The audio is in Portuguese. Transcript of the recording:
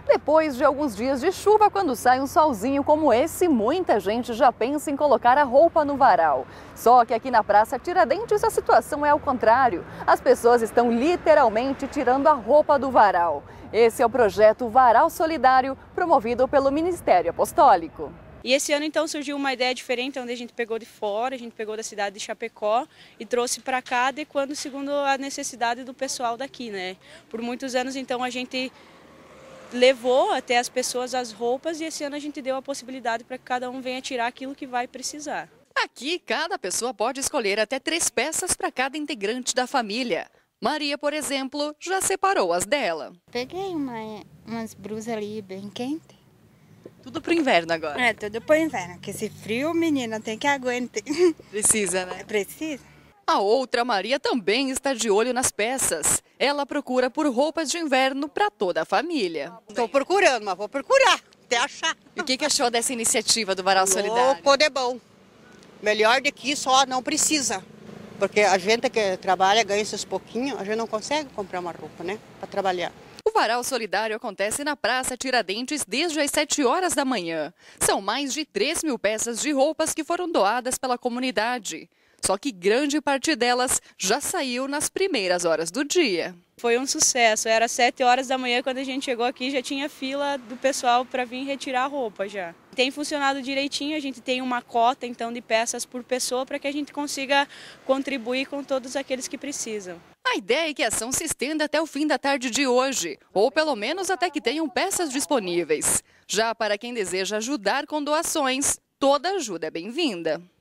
Depois de alguns dias de chuva, quando sai um solzinho como esse, muita gente já pensa em colocar a roupa no varal. Só que aqui na Praça Tiradentes a situação é ao contrário. As pessoas estão literalmente tirando a roupa do varal. Esse é o projeto Varal Solidário, promovido pelo Ministério Apostólico. E esse ano então surgiu uma ideia diferente, onde a gente pegou de fora, a gente pegou da cidade de Chapecó e trouxe para cá, adequando segundo a necessidade do pessoal daqui, né? Por muitos anos então a gente levou até as pessoas as roupas e esse ano a gente deu a possibilidade para que cada um venha tirar aquilo que vai precisar. Aqui, cada pessoa pode escolher até 3 peças para cada integrante da família. Maria, por exemplo, já separou as dela. Peguei umas blusas ali bem quentes. Tudo pro inverno agora. É, tudo pro inverno, porque esse frio, menina, tem que aguentar. Precisa, né? Precisa. A outra Maria também está de olho nas peças. Ela procura por roupas de inverno para toda a família. Estou procurando, mas vou procurar até achar. E o que achou dessa iniciativa do Varal Solidário? Louco de bom. Melhor do que só não precisa. Porque a gente que trabalha, ganha esses pouquinhos, a gente não consegue comprar uma roupa, né? Para trabalhar. O Varal Solidário acontece na Praça Tiradentes desde as 7 horas da manhã. São mais de 3.000 peças de roupas que foram doadas pela comunidade. Só que grande parte delas já saiu nas primeiras horas do dia. Foi um sucesso, era 7 horas da manhã quando a gente chegou aqui, já tinha fila do pessoal para vir retirar a roupa já. Tem funcionado direitinho, a gente tem uma cota então de peças por pessoa para que a gente consiga contribuir com todos aqueles que precisam. A ideia é que a ação se estenda até o fim da tarde de hoje, ou pelo menos até que tenham peças disponíveis. Já para quem deseja ajudar com doações, toda ajuda é bem-vinda.